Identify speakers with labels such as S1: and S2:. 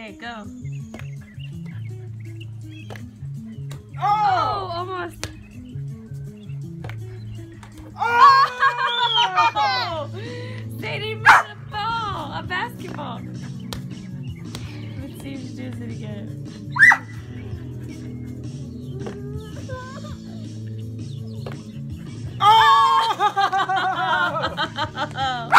S1: Okay, go.
S2: Oh!
S1: Almost.
S2: Oh!
S1: Sadie made a ball, a basketball. Let's see if she does it again.
S2: Oh!